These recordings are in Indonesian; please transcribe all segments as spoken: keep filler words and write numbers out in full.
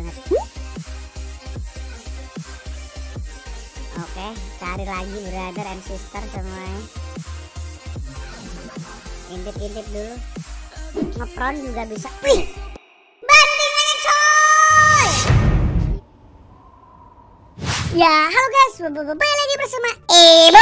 banget. Oke, cari lagi brother and sister semuanya. Intip-intip dulu. Ngepron juga bisa. Wih, bandingannya coy. Ya, halo guys, balik lagi bersama Ebo.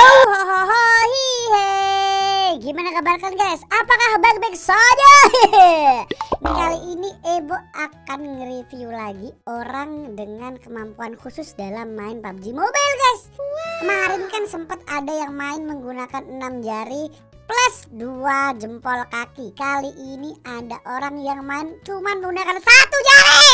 Gimana kabar kalian guys? Apakah baik-baik saja? Kali ini Ebo akan nge-review lagi orang dengan kemampuan khusus dalam main P U B G Mobile guys. Kemarin kan sempat ada yang main menggunakan enam jari plus dua jempol kaki. Kali ini ada orang yang main cuman menggunakan satu jari.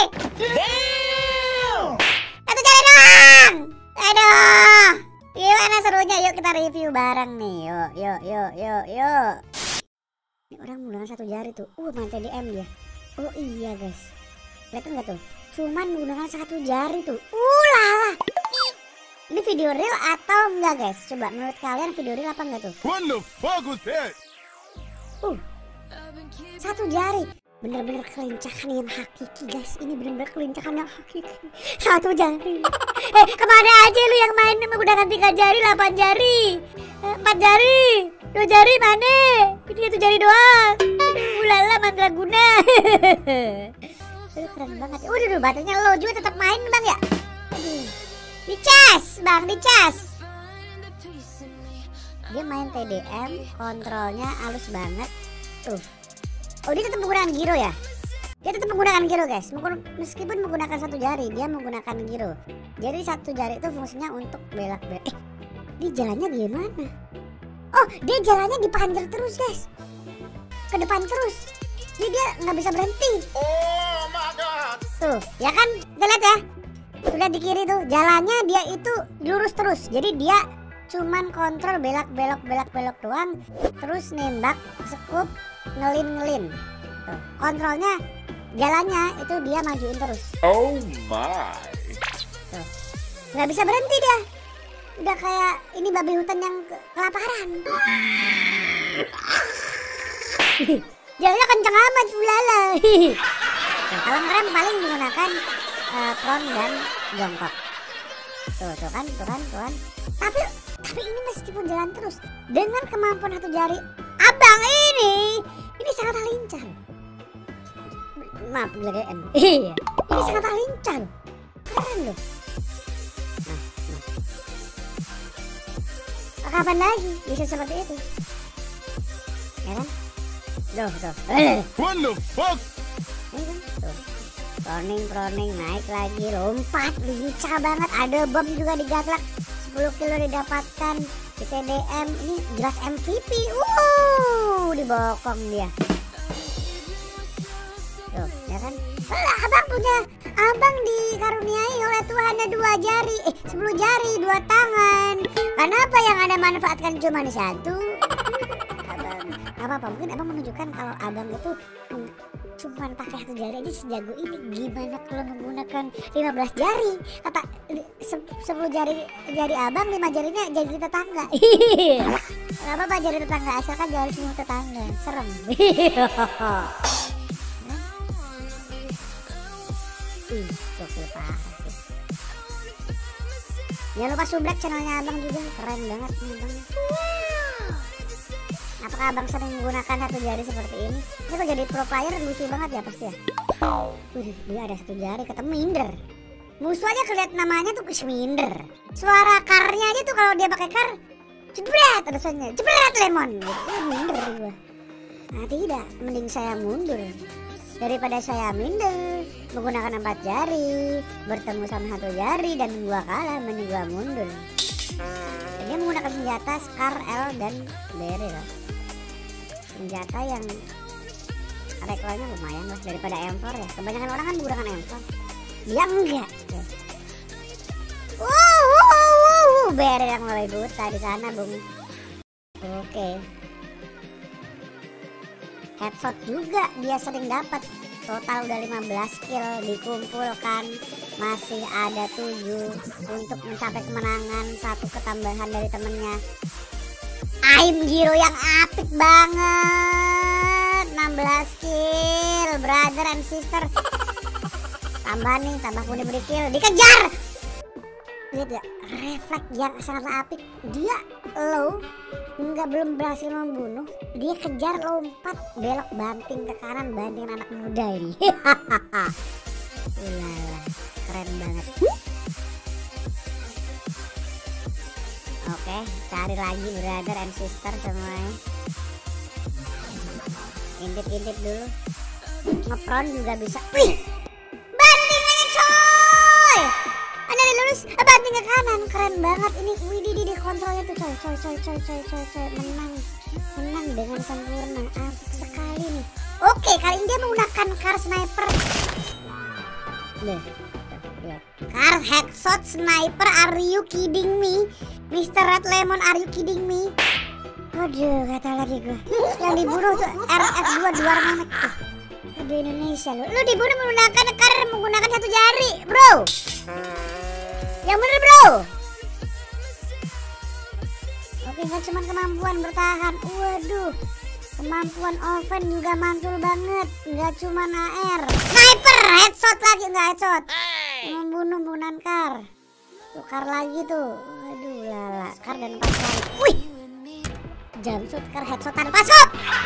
Satu jari doang. Aduh, gimana serunya? Yuk kita review bareng nih. Yuk, yuk, yuk, yuk, yuk. Ini orang menggunakan satu jari tuh. Uh, main T D M dia. Oh iya guys, lihat nggak tuh? Cuman menggunakan satu jari tuh. Uh lala. Ini video real atau enggak guys? Coba menurut kalian video real apa enggak tuh? What the fuck was that? Uh, satu jari. Bener-bener kelincahan yang hakiki guys. Ini bener-bener kelincahan yang hakiki. Satu jari. Eh, kemana aja lu yang main menggunakan tiga jari, delapan jari, eh, empat jari, dua jari mana? Ini satu jari doang. Ulala mandraguna. Aduh, keren banget. Udah dulu baterainya low juga tetap main bang ya. Aduh. Dicas bang, dicas. Dia main T D M, kontrolnya halus banget. Tuh. Oh dia tetap menggunakan giro ya? Dia tetap menggunakan giro guys. Meskipun menggunakan satu jari, dia menggunakan giro. Jadi satu jari itu fungsinya untuk belak-belak. Eh, dia jalannya gimana? Oh, dia jalannya dipanjang terus guys. Ke depan terus. Jadi dia nggak bisa berhenti. Oh my god. Tuh, ya kan? Kita lihat ya. Sudah di kiri tuh, jalannya dia itu lurus terus. Jadi dia cuman kontrol belak-belok belak-belok doang. Terus nembak, sekup, ngelin-ngelin. Tuh, kontrolnya jalannya itu dia majuin terus. Oh my. Tuh. Nggak bisa berhenti dia. Udah kayak ini babi hutan yang ke kelaparan. Jalannya kenceng amat ulala. Nah, kalau ngerem paling menggunakan uh, prone dan jongkok. Tuh, tuh kan, tuh kan, tuh kan. Tapi, tapi ini meskipun jalan terus dengan kemampuan satu jari abang ini, ini sangat lincah. Maaf, G M. Iya, ini sangat lincah. Keren loh. Nah, nah. Kapan lagi bisa seperti itu? Ya kan? Tuh, tuh. What the fuck? Ini kan, tuh. Proning, proning, naik lagi, lompat, lincah banget. Ada bom juga digatlak, sepuluh kilo didapatkan di T D M. Ini jelas M V P. Uh, dibokong dia. Tuh, ya kan? Lah, abang punya, abang dikaruniai oleh Tuhan ada dua jari, eh sepuluh jari, dua tangan. Kenapa yang Anda manfaatkan cuma satu? Abang, apa-apa, mungkin abang menunjukkan kalau abang itu hmm, cuman pakai satu jari aja sejago ini. Gimana kalau menggunakan lima belas jari? Kata sepuluh jari jari abang, lima jarinya jari tetangga. Gak apa-apa jari tetangga, asalkan jari semua tetangga. Serem. Ih, gokil parah sih. Jangan lupa subrek channelnya abang juga, keren banget nih abang. Apakah abang sering menggunakan satu jari seperti ini? Ini kok jadi pro player lucu banget ya pasti ya. Wih, dia ada satu jari ketemu minder. Musuh aja kelihatan namanya tuh minder. Suara karnya aja tuh kalau dia pakai kar, jebret rasanya, jebret lemon. Gitu. Minder gua. Nah tidak, mending saya mundur daripada saya minder menggunakan empat jari bertemu sama satu jari dan gua kalah, mending gua mundur. Dan dia menggunakan senjata Scar, L dan Beryl. Senjata yang recoilnya lumayan lah daripada M four ya. Kebanyakan orang kan menggunakan M four. Dia enggak. Wow, wow, wow. Beryl yang lebih buta di sana, Bung. Oke. Headshot juga dia sering dapat. Total udah lima belas kill dikumpulkan. Masih ada tujuh untuk mencapai kemenangan, satu ketambahan dari temennya. Aim Giro yang apik banget. enam belas kill brother and sister. Tambah nih, tambah pundi-pundi kill. Dikejar. Lihat ya, refleks yang sangat apik. Dia low, nggak belum berhasil membunuh. Dia kejar, lompat, belok, banting ke kanan, banting anak muda ini. Ulala, keren banget. Oke, cari lagi brother and sister semuanya. Intip-intip dulu. Ngepron juga bisa. Wih, bantingannya coy. Anda lulus, banting ke kanan, keren banget ini. Wih, di di kontrolnya tuh coy, coy, coy, coy, coy, coy, coy, menang, menang dengan sempurna. Apik sekali nih. Oke, kali ini dia menggunakan car sniper. Deh, car headshot sniper. Are you kidding me, Mister Red Lemon? Are you kidding me? Waduh, kata lagi gue. Yang dibunuh tuh R F dua dua Armanek tuh. Di Indonesia lu, lu dibunuh menggunakan car menggunakan satu jari, bro. Yang bener, bro. Oke, nggak cuma kemampuan bertahan. Waduh, kemampuan oven juga mantul banget. Nggak cuma A R, sniper, headshot lagi, nggak headshot. Membunuh menggunakan car. Tukar lagi tuh. Waduh, lala, car dan empat kali. Wih, jumpsuit, car, headshot tanpa shot.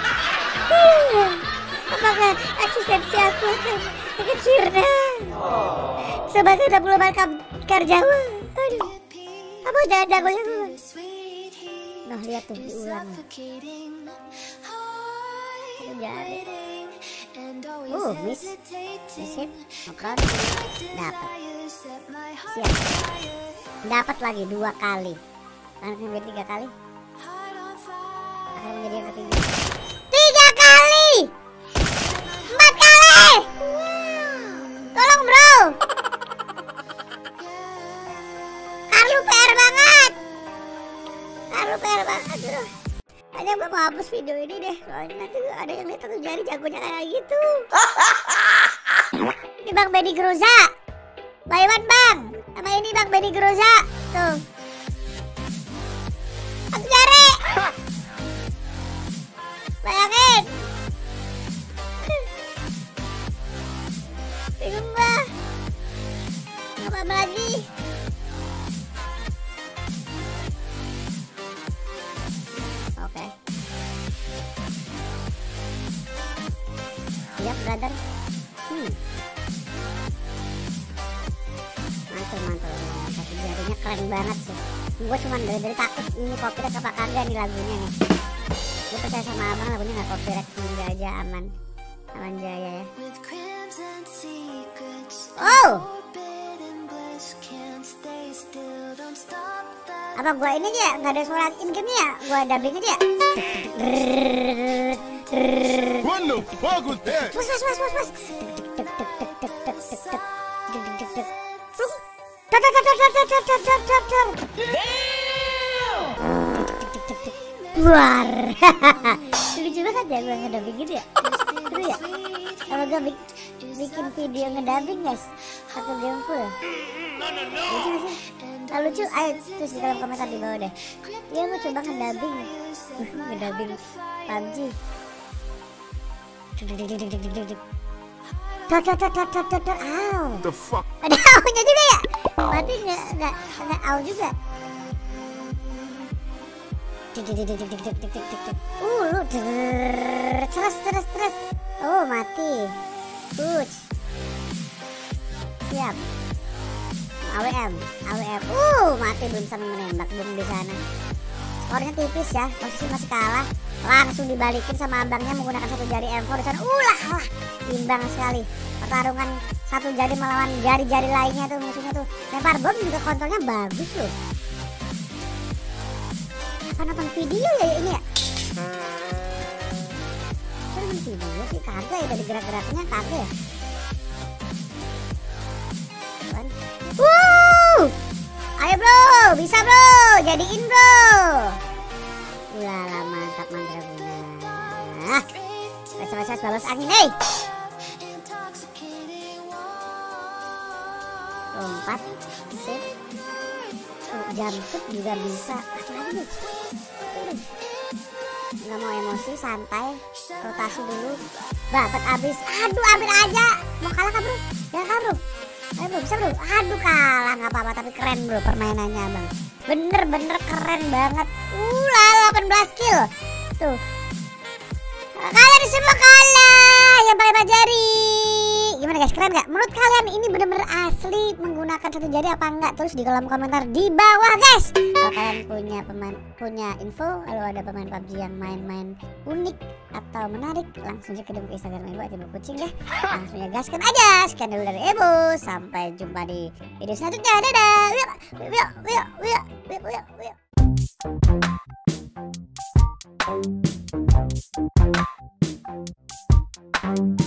Apakah eksistensi aku akan akan sirna sebagai enam puluh kar Jawa? Aduh, apa jangan jagonya gue? Nah, lihat tuh diulang. Jadi, uh, miss, misip, oke, dapat, siap, dapat lagi dua kali, akan menjadi tiga kali, akan menjadi yang ketiga, tiga kali. Empat kali. Tolong bro. Karlu P R banget. Karlu P R banget bro. Hanya gue mau hapus video ini deh. Soalnya nanti ada yang lihat satu jari jagonya kayak gitu. Ini Bang Benny Groza. Baywan bang. Sama ini Bang Benny Groza. Tuh. Satu jari. Bayangin. Bingung gua. Apa lagi? Oke. Siap brother. Hmm. Mantul mantul. Satu jarinya keren banget sih. Gua cuman dari dari takut ini copyright apa kagak nih lagunya nih. Gua percaya sama abang lagunya nggak copyright, semoga aja aman. Aman jaya ya. Oh, apa gua ini aja nggak ada suara in game ya? Gua dubbing aja. What the fuck was that? Mas mas mas mas mas. Buar. Lucu banget ya gua ngedubbing gitu ya. Seru ya. Kalau gua bikin video ngedubbing guys, satu game full. Lucu gak sih? Kalau lucu, ayo terus di kolom komentar di bawah deh. Ya gua coba ngedubbing, ngedubbing P U B G. Tok tok tok tok tok tok tok. Aw. The fuck? Ada aunya juga ya? Berarti nggak nggak nggak aw juga. Uh, lu terus terus terus. Oh mati. Push. Siap. A W M, A W M. Uh, mati belum sampai menembak, belum di sana. Skornya tipis ya, posisi masih kalah. Langsung dibalikin sama abangnya menggunakan satu jari M empat di sana. Ulah, lah, imbang sekali. Pertarungan satu jari melawan jari-jari lainnya tuh musuhnya tuh. Lempar bom juga kontrolnya bagus loh. Apa nonton video ya ini ya? Nonton video sih kagak ya, dari gerak-geraknya kagak ya. Wuh, ayo bro, bisa bro, jadiin bro. Ulala mantap mantra guna. Nah, baca-baca balas angin, hei. Lompat, sip. Jumpsuit juga bisa. Lagi nih. Nggak mau emosi, santai. Rotasi dulu. Dapat abis. Aduh, ambil aja. Mau kalah kan bro? Jangan kalah bro. bisa bro. Aduh kalah nggak apa-apa tapi keren bro permainannya abang. Bener-bener keren banget. Uh delapan belas kill. Tuh. Kalian semua kalah yang pakai empat jari. Gimana guys, keren gak? Menurut kalian ini bener-bener asli menggunakan satu jari apa enggak? Tulis di kolom komentar di bawah guys. Kalau kalian punya pemain punya info kalau ada pemain P U B G yang main-main unik atau menarik, langsung aja kirim ke Instagram Ebo atau Kucing deh. Langsung aja gaskan aja. Sekian dulu dari Ebo. Sampai jumpa di video selanjutnya. Dadah. Wih, wih, wih, wih, wih, wih, wih. Thank you.